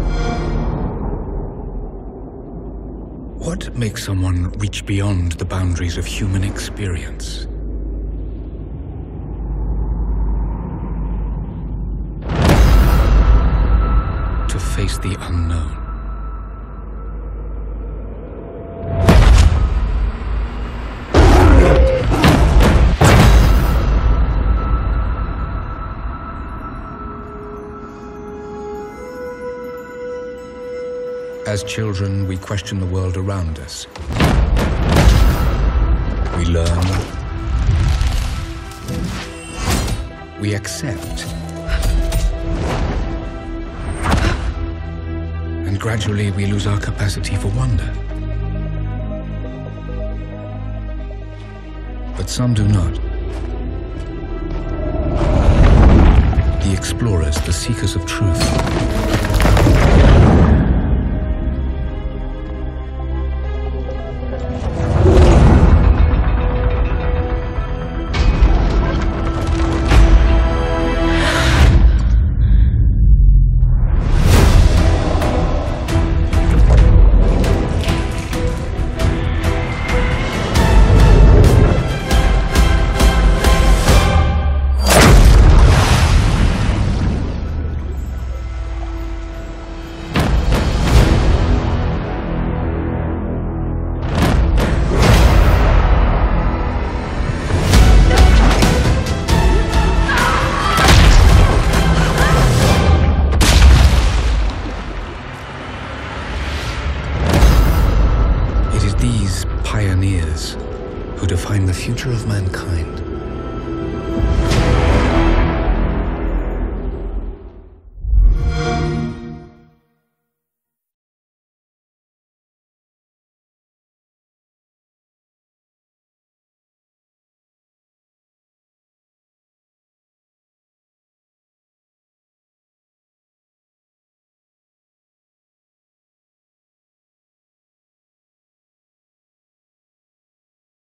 What makes someone reach beyond the boundaries of human experience? To face the unknown. As children, we question the world around us. We learn. We accept. And gradually, we lose our capacity for wonder. But some do not. The explorers, the seekers of truth. These pioneers who define the future of mankind.